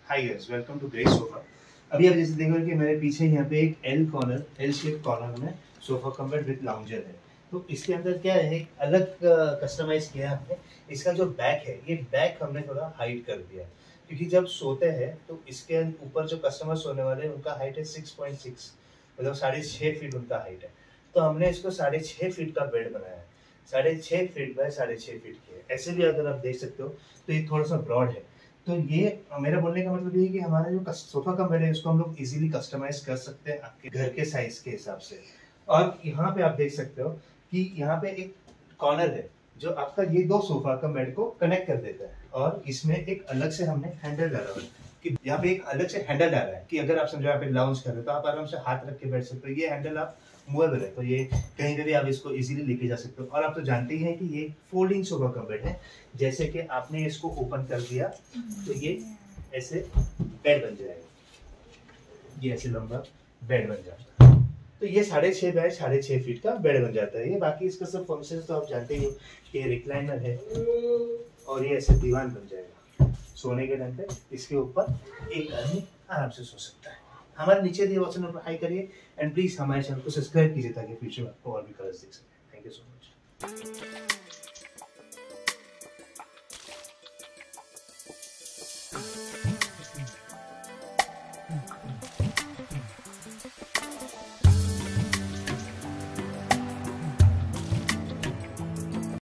Hi guys, welcome to Grace Sofa. अभी आप जैसे देखोगे कि मेरे पीछे यहाँ पे एक एल शेप कॉर्नर में sofa cum bed with lounger है। तो इसके अंदर क्या है, एक अलग कस्टमाइज किया है हमने। इसका जो बैक है, ये बैक हमने थोड़ा हाइट कर दिया है, क्योंकि जब सोते हैं तो इसके ऊपर जो कस्टमर सोने वाले हैं उनका हाइट है 6.6, मतलब 6.5 फीट उनका हाइट है। तो हमने इसको 6.5 फीट का बेड बनाया है, 6.5 फीट बाय 6.5 फीट की है। ऐसे भी अगर आप देख सकते हो तो ये थोड़ा सा ब्रॉड है। तो ये मेरा बोलने का मतलब ये है कि हमारा जो सोफा कम बेड है उसको हम लोग इजीली कस्टमाइज कर सकते हैं आपके घर के साइज के हिसाब से। और यहाँ पे आप देख सकते हो कि यहाँ पे एक कॉर्नर है जो आपका ये दो सोफा का बेड को कनेक्ट कर देता है, और इसमें एक अलग से हमने हैंडल डाला हुआ है कि यहाँ पे एक अलग से हैंडल डाला है कि अगर आप समझो यहाँ पे लाउंज कर रहे हो तो आप आराम से हाथ रख के बैठ सकते हो। ये हैंडल आप मूवेबल है, तो ये कहीं पे भी आप इसको इजीली लेके जा सकते हो। और आप तो जानते ही हैं कि ये फोल्डिंग सोफा का बेड है। जैसे कि आपने इसको ओपन कर दिया तो ये ऐसे बेड बन जाएगा, ये ऐसे लंबा बेड बन जाता है। तो ये 6.5 बाय 6.5 फीट का बेड बन जाता है। ये बाकी इसका सब फंक्शन तो आप जानते ही हो कि रिक्लाइनर है और ये ऐसे दीवान बन जाएगा। सोने के टाइम पे इसके ऊपर एक आदमी आराम से सो सकता है। हमारे नीचे दिए ऑप्शन पर हाई करिए एंड प्लीज हमारे चैनल को सब्सक्राइब कीजिए ताकि फ्यूचर में आपको और भी कलर्स दिख सके। Thank you so much.